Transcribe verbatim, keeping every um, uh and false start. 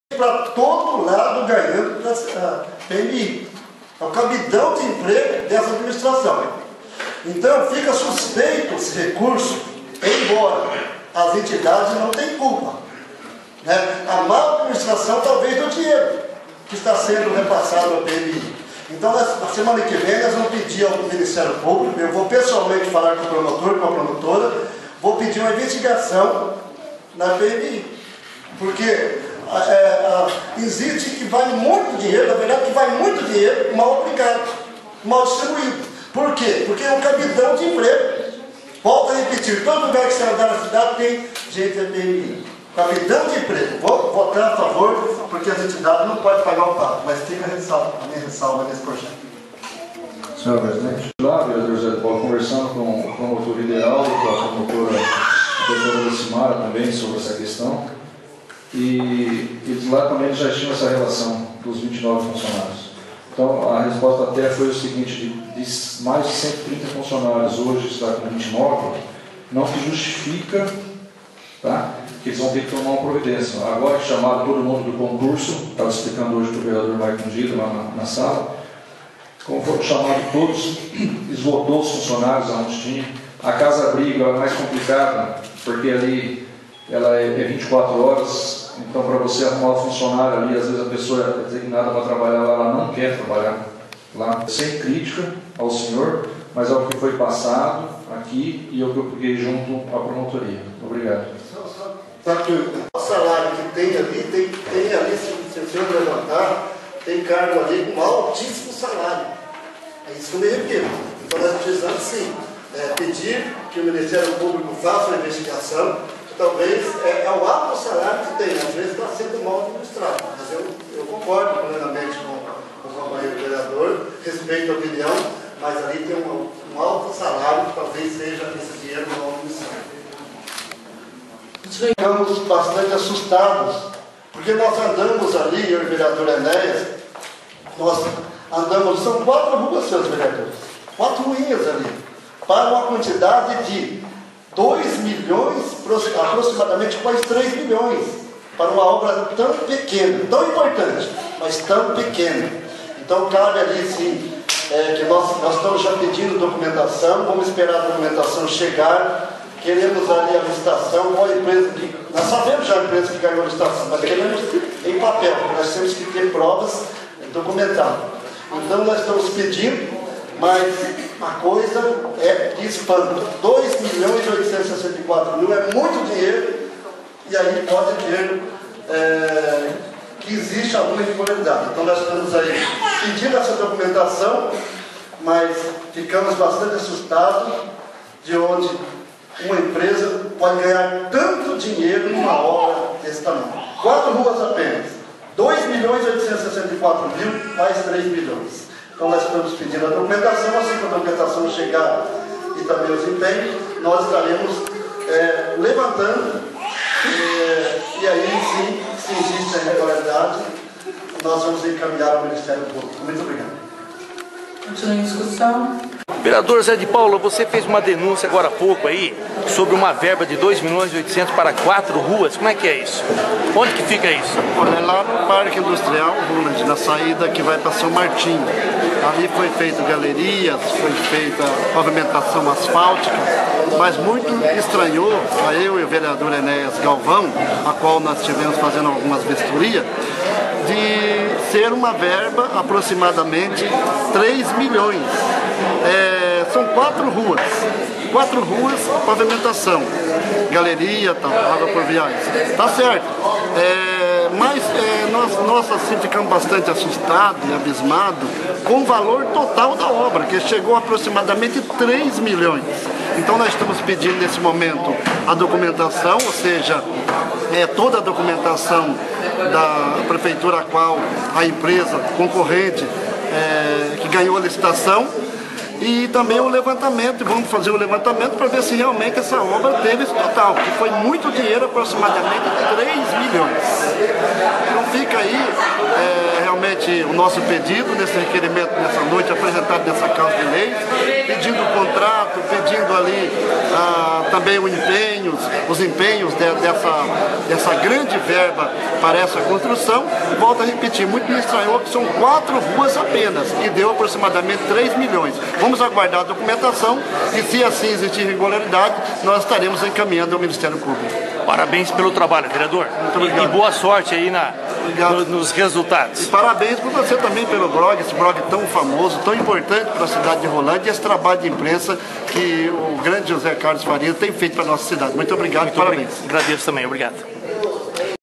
para todo lado ganhando da P M I. É o cabidão de emprego dessa administração. Então fica suspeito esse recurso, embora as entidades não tenham culpa. Né? A má administração talvez do dinheiro que está sendo repassado à P M I. Então na semana que vem nós vamos pedir ao Ministério Público, eu vou pessoalmente falar com o promotor, com a promotora, vou pedir uma investigação na P M I. Porque É, é, existe que vai muito dinheiro, na verdade que vai muito dinheiro mal aplicado, mal distribuído. Por quê? Porque é um cabidão de emprego. Volto a repetir, todo lugar que você andar na cidade tem gente da P M I. Cabidão de emprego. Vou votar a favor, porque as entidades não podem pagar o pato, mas fica a ressalva, a minha ressalva nesse projeto. Senhor presidente, lá, vereador José de Paulo, conversando com o promotor ideal, com a promotora, a doutora Lucimara também sobre essa questão. E eles lá também já tinham essa relação dos vinte e nove funcionários. Então a resposta até foi o seguinte, de, de mais de cento e trinta funcionários, hoje está com vinte e nove, não que justifica, tá, que eles vão ter que tomar uma providência. Agora que chamaram todo mundo do concurso, estava explicando hoje para o vereador Maicon Gida lá na, na sala, como foram chamados todos, esgotou os funcionários aonde tinha. A casa-abrigo é mais complicada, porque ali ela é vinte e quatro horas, então para você arrumar o funcionário ali, às vezes a pessoa é designada para trabalhar lá, ela não quer trabalhar lá. Sem crítica ao senhor, mas é o que foi passado aqui e é o que eu peguei junto à promotoria. Obrigado. Sabe que o salário que tem ali, tem, tem ali, se o senhor levantar, tem cargo ali com altíssimo salário. É isso que eu me refiro. Então nós precisamos sim é, pedir que o Ministério Público faça uma investigação. Talvez é, é o alto salário que tem, às vezes está sendo mal administrado, mas eu, eu concordo plenamente com, com o companheiro vereador, respeito a opinião, mas ali tem um, um alto salário que talvez seja esse dinheiro mal administrado. Ficamos bastante assustados, porque nós andamos ali, eu e o vereador Enéas, nós andamos, são quatro ruas, seus vereadores, quatro ruinhas ali, para uma quantidade de dois milhões, aproximadamente quase três milhões, para uma obra tão pequena, tão importante, mas tão pequena. Então cabe ali sim, é, que nós, nós estamos já pedindo documentação, vamos esperar a documentação chegar, queremos ali a licitação, qual a empresa que, nós sabemos já a empresa que ganhou a licitação, mas queremos em papel, nós temos que ter provas documentadas. Então nós estamos pedindo, mas a coisa é de espanto. dois milhões e oitocentos e sessenta e quatro mil é muito dinheiro, e aí pode ter é, que existe alguma irregularidade. Então nós estamos aí pedindo essa documentação, mas ficamos bastante assustados de onde uma empresa pode ganhar tanto dinheiro numa obra desse tamanho. Quatro ruas apenas. dois milhões e oitocentos e sessenta e quatro mil mais três milhões. Então nós estamos pedindo a documentação, assim que a documentação chegar e também os empenhos, nós estaremos é, levantando é, e aí sim, se existe a irregularidade, nós vamos encaminhar ao Ministério Público. Muito obrigado. Continua em discussão. Vereador Zé de Paula, você fez uma denúncia agora há pouco aí sobre uma verba de dois milhões e oitocentos para quatro ruas. Como é que é isso? Onde que fica isso? Olha, lá no Parque Industrial Ronald, na saída que vai para São Martinho. Ali foi feita galerias, foi feita pavimentação asfáltica, mas muito estranhou a eu e o vereador Enéas Galvão, a qual nós estivemos fazendo algumas vistorias, de ser uma verba aproximadamente três milhões. É, são quatro ruas, quatro ruas, pavimentação, galeria, tá, água por viagem, tá certo. É, mas é, nós, nós assim ficamos bastante assustados e abismados com o valor total da obra, que chegou a aproximadamente três milhões. Então nós estamos pedindo nesse momento a documentação, ou seja, é, toda a documentação da prefeitura a qual a empresa concorrente é, que ganhou a licitação, e também o levantamento, vamos fazer o levantamento para ver se realmente essa obra teve esse total, que foi muito dinheiro, aproximadamente três milhões. Então fica aí é, realmente gente o nosso pedido nesse requerimento nessa noite, apresentado nessa causa de lei, pedindo o contrato, pedindo ali ah, também o empenho, os empenhos de, dessa, dessa grande verba para essa construção. Volto a repetir, muito me estranhou que são quatro ruas apenas e deu aproximadamente três milhões. Vamos aguardar a documentação e, se assim existir irregularidade, nós estaremos encaminhando ao Ministério Público. Parabéns pelo trabalho, vereador. E, e boa sorte aí na, no, nos resultados. E parabéns por você também pelo blog, esse blog tão famoso, tão importante para a cidade de Rolândia, e esse trabalho de imprensa que o grande José Carlos Faria tem feito para a nossa cidade. Muito obrigado e parabéns. Agradeço também, obrigado.